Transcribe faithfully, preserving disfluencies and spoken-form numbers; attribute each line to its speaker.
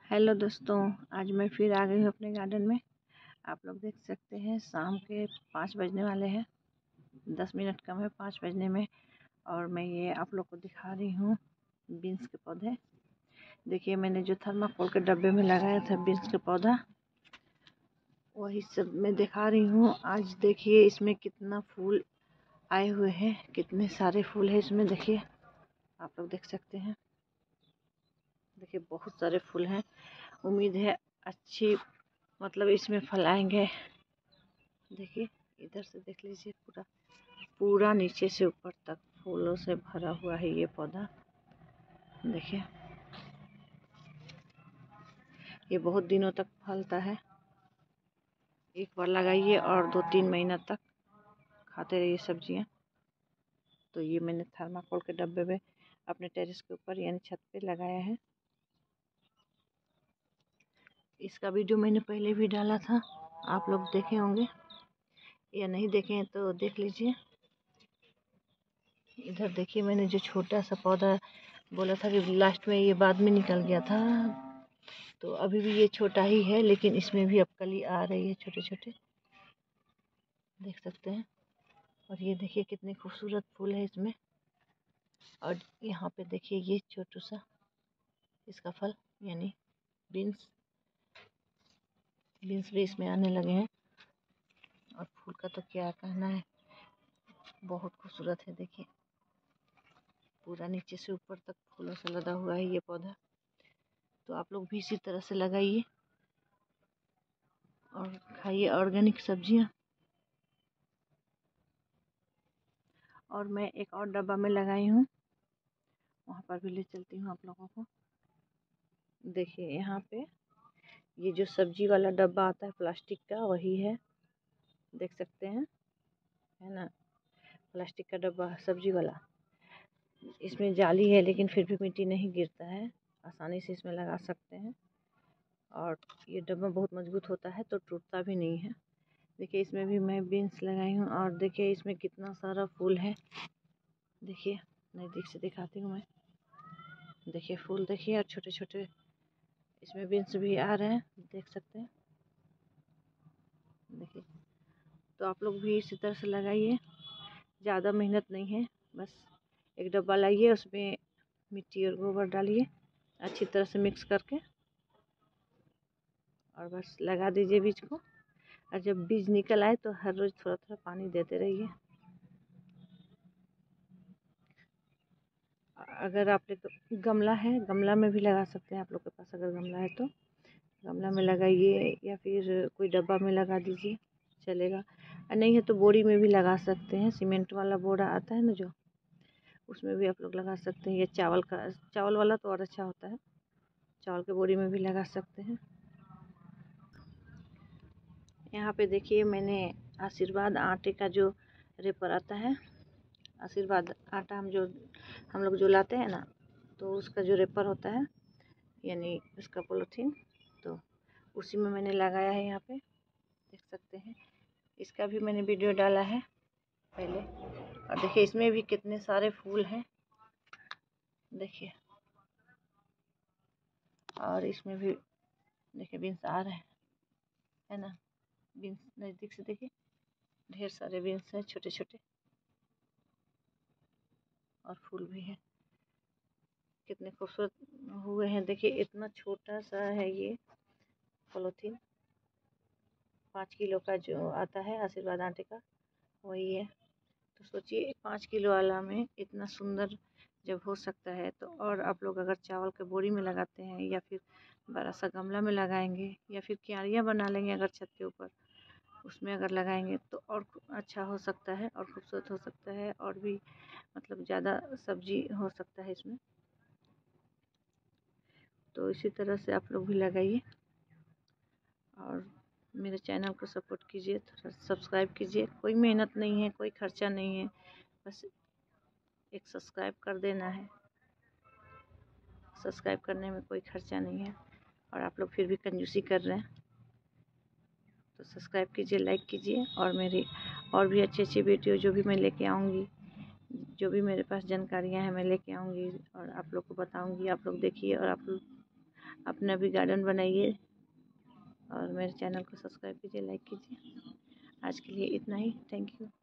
Speaker 1: Hello दोस्तों, आज मैं फिर आ गई हूँ अपने गार्डन में। आप लोग देख सकते हैं शाम के पाँच बजने वाले हैं। दस मिनट कम है पाँच बजने में। और मैं ये आप लोग को दिखा रही हूँ बीन्स के पौधे। देखिए, मैंने जो थर्माकोल के डब्बे में लगाया था बीन्स के पौधा, वही सब मैं दिखा रही हूँ। आज देखिए इसमें कितना फूल आए हुए हैं, कितने सारे फूल है इसमें। देखिए, आप लोग देख सकते हैं। देखिए, बहुत सारे फूल हैं। उम्मीद है अच्छी मतलब इसमें फल आएंगे। देखिए, इधर से देख लीजिए, पूरा पूरा नीचे से ऊपर तक फूलों से भरा हुआ है ये पौधा। देखिए, ये बहुत दिनों तक फलता है। एक बार लगाइए और दो तीन महीना तक खाते रहिए सब्जियां। तो ये मैंने थर्माकोल के डब्बे में अपने टेरेस के ऊपर यानी छत पे लगाया है। इसका वीडियो मैंने पहले भी डाला था, आप लोग देखे होंगे या नहीं देखे हैं तो देख लीजिए। इधर देखिए, मैंने जो छोटा सा पौधा बोला था कि लास्ट में ये बाद में निकल गया था, तो अभी भी ये छोटा ही है, लेकिन इसमें भी अब कली आ रही है, छोटे छोटे देख सकते हैं। और ये देखिए कितने खूबसूरत फूल है इसमें। और यहाँ पे देखिए ये छोटू सा इसका फल यानी बीन्स बीन्स भी इसमें आने लगे हैं। और फूल का तो क्या कहना है, बहुत खूबसूरत है। देखिए, पूरा नीचे से ऊपर तक फूलों से लदा हुआ है ये पौधा। तो आप लोग भी इसी तरह से लगाइए और खाइए ऑर्गेनिक सब्जियां। और मैं एक और डब्बा में लगाई हूँ, वहाँ पर भी ले चलती हूँ आप लोगों को। देखिए, यहाँ पे ये जो सब्जी वाला डब्बा आता है प्लास्टिक का, वही है, देख सकते हैं, है ना। प्लास्टिक का डब्बा सब्जी वाला, इसमें जाली है लेकिन फिर भी मिट्टी नहीं गिरता है, आसानी से इसमें लगा सकते हैं। और ये डब्बा बहुत मजबूत होता है तो टूटता भी नहीं है। देखिए, इसमें भी मैं बीन्स लगाई हूँ और देखिए इसमें कितना सारा फूल है। देखिए, नज़दीक से दिखाती हूँ मैं। देखिए फूल, देखिए, और छोटे छोटे इसमें बीन्स भी आ रहे हैं, देख सकते हैं। देखिए, तो आप लोग भी इसी तरह से लगाइए। ज़्यादा मेहनत नहीं है, बस एक डब्बा लाइए, उसमें मिट्टी और गोबर डालिए अच्छी तरह से मिक्स करके, और बस लगा दीजिए बीज को। और जब बीज निकल आए तो हर रोज़ थोड़ा थोड़ा पानी देते रहिए। अगर आप लोग गमला है, गमला में भी लगा सकते हैं। आप लोग के पास अगर गमला है तो गमला में लगाइए, या फिर कोई डब्बा में लगा दीजिए, चलेगा। और नहीं है तो बोरी में भी लगा सकते हैं। सीमेंट वाला बोरा आता है ना जो, उसमें भी आप लोग लगा सकते हैं। या चावल का, चावल वाला तो और अच्छा होता है, चावल के बोरी में भी लगा सकते हैं। यहाँ पे देखिए, मैंने आशीर्वाद आटे का जो रेपर आता है, आशीर्वाद आटा हम जो हम लोग जो लाते हैं ना, तो उसका जो रेपर होता है यानी उसका पॉलीथीन, तो उसी में मैंने लगाया है। यहाँ पे देख सकते हैं, इसका भी मैंने वीडियो डाला है पहले। और देखिए, इसमें भी कितने सारे फूल हैं, देखिए। और इसमें भी देखिए बीन्स आ रहे हैं, है ना। बीन्स नज़दीक से देखिए, ढेर सारे बीन्स हैं छोटे छोटे, और फूल भी है, कितने खूबसूरत हुए हैं। देखिए, इतना छोटा सा है ये पॉलीथीन, पाँच किलो का जो आता है आशीर्वाद आटे का, वही है। तो सोचिए, पाँच किलो वाला में इतना सुंदर जब हो सकता है, तो और आप लोग अगर चावल के बोरी में लगाते हैं, या फिर बड़ा सा गमला में लगाएंगे, या फिर क्यारियाँ बना लेंगे अगर छत के ऊपर, उसमें अगर लगाएंगे तो और अच्छा हो सकता है, और खूबसूरत हो सकता है, और भी मतलब ज़्यादा सब्जी हो सकता है इसमें। तो इसी तरह से आप लोग भी लगाइए, और मेरे चैनल को सपोर्ट कीजिए, थोड़ा सब्सक्राइब कीजिए। कोई मेहनत नहीं है, कोई खर्चा नहीं है, बस एक सब्सक्राइब कर देना है। सब्सक्राइब करने में कोई खर्चा नहीं है, और आप लोग फिर भी कंजूसी कर रहे हैं। तो सब्सक्राइब कीजिए, लाइक कीजिए, और मेरी और भी अच्छी अच्छी वीडियो जो भी मैं लेके आऊँगी, जो भी मेरे पास जानकारियाँ हैं मैं लेके आऊँगी और आप लोग को बताऊँगी। आप लोग देखिए, और आप लोग अपना भी गार्डन बनाइए और मेरे चैनल को सब्सक्राइब कीजिए, लाइक कीजिए। आज के लिए इतना ही। Thank you.